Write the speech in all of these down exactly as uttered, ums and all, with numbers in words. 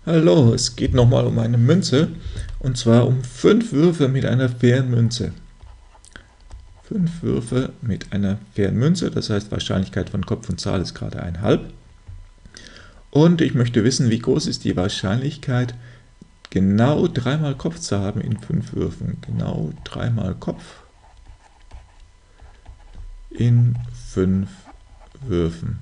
Hallo, es geht nochmal um eine Münze, und zwar um fünf Würfe mit einer fairen Münze. Fünf Würfe mit einer fairen Münze, das heißt Wahrscheinlichkeit von Kopf und Zahl ist gerade ein halb. Und ich möchte wissen, wie groß ist die Wahrscheinlichkeit, genau dreimal Kopf zu haben in fünf Würfen. Genau dreimal Kopf in fünf Würfen.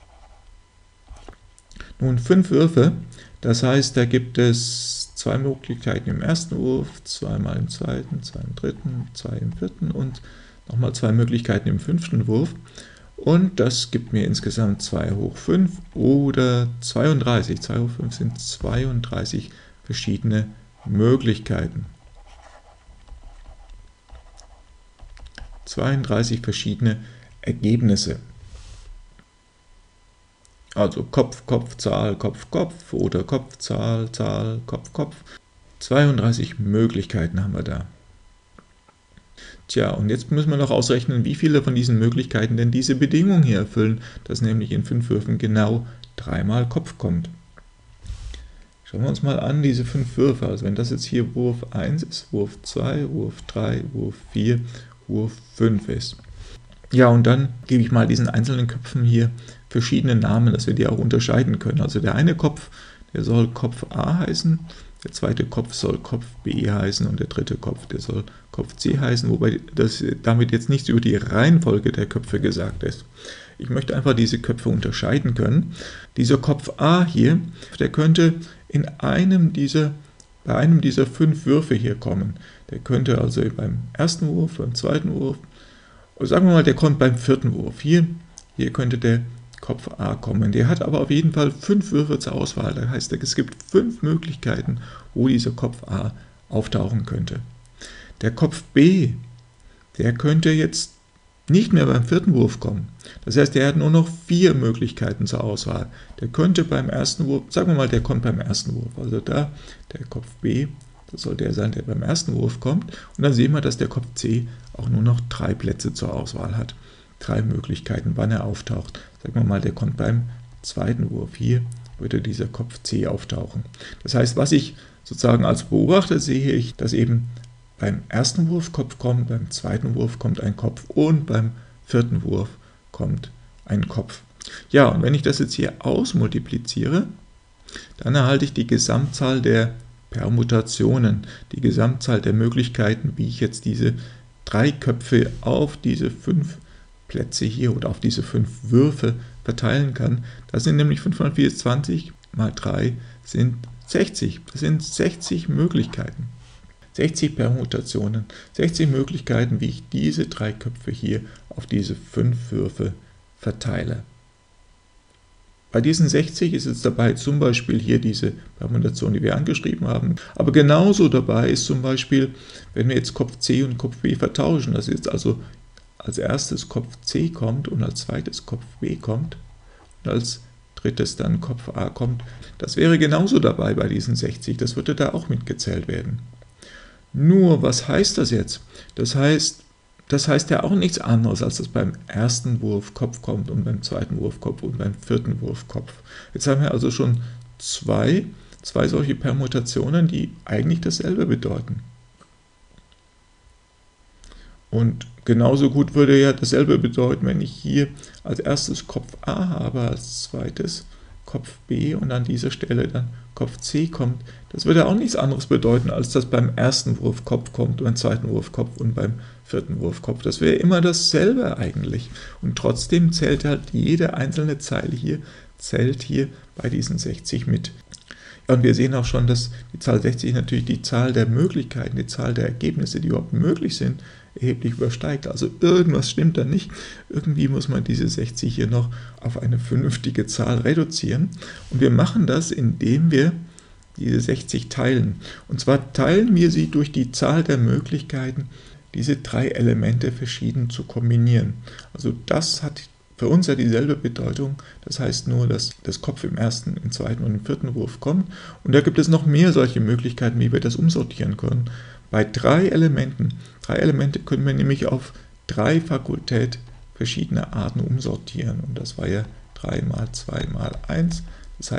Nun, fünf Würfe, das heißt, da gibt es zwei Möglichkeiten im ersten Wurf, zweimal im zweiten, zwei im dritten, zwei im vierten und nochmal zwei Möglichkeiten im fünften Wurf. Und das gibt mir insgesamt zwei hoch fünf oder zweiunddreißig. zwei hoch fünf sind zweiunddreißig verschiedene Möglichkeiten. zweiunddreißig verschiedene Ergebnisse. Also Kopf, Kopf, Zahl, Kopf, Kopf oder Kopf, Zahl, Zahl, Kopf, Kopf. zweiunddreißig Möglichkeiten haben wir da. Tja, und jetzt müssen wir noch ausrechnen, wie viele von diesen Möglichkeiten denn diese Bedingung hier erfüllen, dass nämlich in fünf Würfen genau dreimal Kopf kommt. Schauen wir uns mal an, diese fünf Würfe. Also wenn das jetzt hier Wurf eins ist, Wurf zwei, Wurf drei, Wurf vier, Wurf fünf ist. Ja, und dann gebe ich mal diesen einzelnen Köpfen hier verschiedene Namen, dass wir die auch unterscheiden können. Also der eine Kopf, der soll Kopf A heißen, der zweite Kopf soll Kopf B heißen und der dritte Kopf, der soll Kopf C heißen, wobei das damit jetzt nichts über die Reihenfolge der Köpfe gesagt ist. Ich möchte einfach diese Köpfe unterscheiden können. Dieser Kopf A hier, der könnte in einem dieser, bei einem dieser fünf Würfe hier kommen. Der könnte also beim ersten Wurf, beim zweiten Wurf, sagen wir mal, der kommt beim vierten Wurf. Hier, hier könnte der Kopf A kommen. Der hat aber auf jeden Fall fünf Würfe zur Auswahl. Das heißt, es gibt fünf Möglichkeiten, wo dieser Kopf A auftauchen könnte. Der Kopf B, der könnte jetzt nicht mehr beim vierten Wurf kommen. Das heißt, der hat nur noch vier Möglichkeiten zur Auswahl. Der könnte beim ersten Wurf, sagen wir mal, der kommt beim ersten Wurf. Also da, der Kopf B, das soll der sein, der beim ersten Wurf kommt. Und dann sehen wir, dass der Kopf C auch nur noch drei Plätze zur Auswahl hat. Drei Möglichkeiten, wann er auftaucht. Sagen wir mal, der kommt beim zweiten Wurf. Hier würde dieser Kopf C auftauchen. Das heißt, was ich sozusagen als Beobachter sehe, ich, dass eben beim ersten Wurf Kopf kommt, beim zweiten Wurf kommt ein Kopf und beim vierten Wurf kommt ein Kopf. Ja, und wenn ich das jetzt hier ausmultipliziere, dann erhalte ich die Gesamtzahl der Permutationen, die Gesamtzahl der Möglichkeiten, wie ich jetzt diese drei Köpfe auf diese fünf Plätze hier oder auf diese fünf Würfe verteilen kann. Das sind nämlich fünfhundertvierundzwanzig mal drei sind sechzig. Das sind sechzig Möglichkeiten. sechzig Permutationen, sechzig Möglichkeiten, wie ich diese drei Köpfe hier auf diese fünf Würfe verteile. Bei diesen sechzig ist jetzt dabei zum Beispiel hier diese Permutation, die wir angeschrieben haben. Aber genauso dabei ist zum Beispiel, wenn wir jetzt Kopf C und Kopf B vertauschen, dass jetzt also als erstes Kopf C kommt und als zweites Kopf B kommt und als drittes dann Kopf A kommt. Das wäre genauso dabei bei diesen sechzig, das würde da auch mitgezählt werden. Nur, was heißt das jetzt? Das heißt, das heißt ja auch nichts anderes, als dass beim ersten Wurf Kopf kommt und beim zweiten Wurf Kopf und beim vierten Wurf Kopf. Jetzt haben wir also schon zwei, zwei solche Permutationen, die eigentlich dasselbe bedeuten. Und genauso gut würde ja dasselbe bedeuten, wenn ich hier als erstes Kopf A habe, als zweites Kopf B und an dieser Stelle dann Kopf C kommt. Das würde auch nichts anderes bedeuten, als dass beim ersten Wurf Kopf kommt, beim zweiten Wurf Kopf und beim vierten Wurf Kopf. Das wäre immer dasselbe eigentlich. Und trotzdem zählt halt jede einzelne Zeile hier, zählt hier bei diesen sechzig mit. Ja, und wir sehen auch schon, dass die Zahl sechzig natürlich die Zahl der Möglichkeiten, die Zahl der Ergebnisse, die überhaupt möglich sind, erheblich übersteigt. Also irgendwas stimmt da nicht. Irgendwie muss man diese sechzig hier noch auf eine vernünftige Zahl reduzieren. Und wir machen das, indem wir diese sechzig teilen. Und zwar teilen wir sie durch die Zahl der Möglichkeiten, diese drei Elemente verschieden zu kombinieren. Also das hat für uns ja dieselbe Bedeutung. Das heißt nur, dass das Kopf im ersten, im zweiten und im vierten Wurf kommt. Und da gibt es noch mehr solche Möglichkeiten, wie wir das umsortieren können. Bei drei Elementen, drei Elemente können wir nämlich auf drei Fakultät verschiedene Arten umsortieren. Und das war ja drei mal zwei mal eins. Das heißt,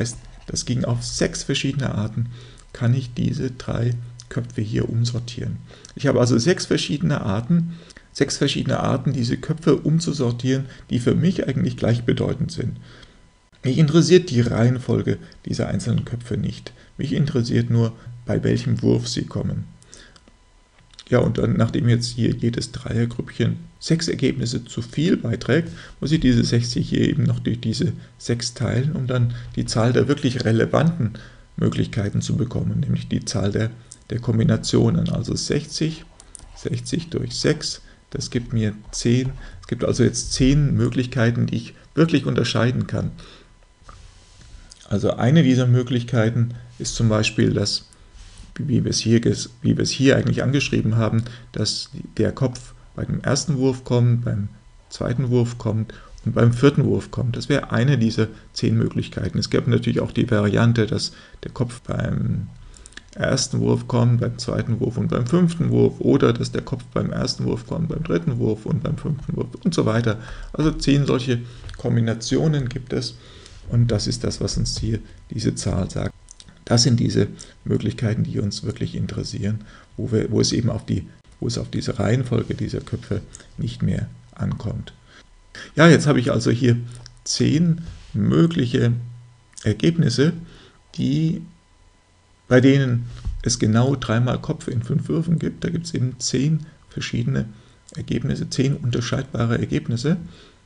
das ging auf sechs verschiedene Arten, kann ich diese drei Köpfe hier umsortieren. Ich habe also sechs verschiedene Arten, sechs verschiedene Arten, diese Köpfe umzusortieren, die für mich eigentlich gleichbedeutend sind. Mich interessiert die Reihenfolge dieser einzelnen Köpfe nicht. Mich interessiert nur, bei welchem Wurf sie kommen. Ja, und dann, nachdem jetzt hier jedes Dreiergrüppchen sechs Ergebnisse zu viel beiträgt, muss ich diese sechzig hier eben noch durch diese sechs teilen, um dann die Zahl der wirklich relevanten Möglichkeiten zu bekommen, nämlich die Zahl der, der Kombinationen. Also sechzig, sechzig durch sechs, das gibt mir zehn. Es gibt also jetzt zehn Möglichkeiten, die ich wirklich unterscheiden kann. Also eine dieser Möglichkeiten ist zum Beispiel, dass, wie wir es hier, wie wir es hier eigentlich angeschrieben haben, dass der Kopf bei dem ersten Wurf kommt, beim zweiten Wurf kommt und beim vierten Wurf kommt. Das wäre eine dieser zehn Möglichkeiten. Es gäbe natürlich auch die Variante, dass der Kopf beim ersten Wurf kommt, beim zweiten Wurf und beim fünften Wurf, oder dass der Kopf beim ersten Wurf kommt, beim dritten Wurf und beim fünften Wurf und so weiter. Also zehn solche Kombinationen gibt es, und das ist das, was uns hier diese Zahl sagt. Das sind diese Möglichkeiten, die uns wirklich interessieren, wo, wir, wo es eben auf, die, wo es auf diese Reihenfolge dieser Köpfe nicht mehr ankommt. Ja, jetzt habe ich also hier zehn mögliche Ergebnisse, die, bei denen es genau dreimal Kopf in fünf Würfen gibt. Da gibt es eben zehn verschiedene Ergebnisse, zehn unterscheidbare Ergebnisse.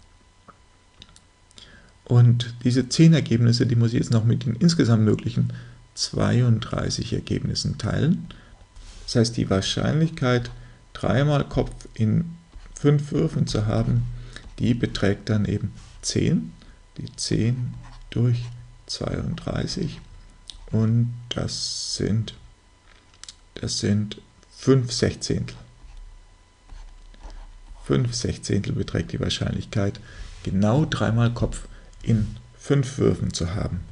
Und diese zehn Ergebnisse, die muss ich jetzt noch mit den insgesamt möglichen zweiunddreißig Ergebnissen teilen. Das heißt, die Wahrscheinlichkeit, dreimal Kopf in fünf Würfen zu haben, die beträgt dann eben zehn. Die zehn durch zweiunddreißig. Und das sind, das sind fünf Sechzehntel. fünf Sechzehntel beträgt die Wahrscheinlichkeit, genau dreimal Kopf in fünf Würfen zu haben.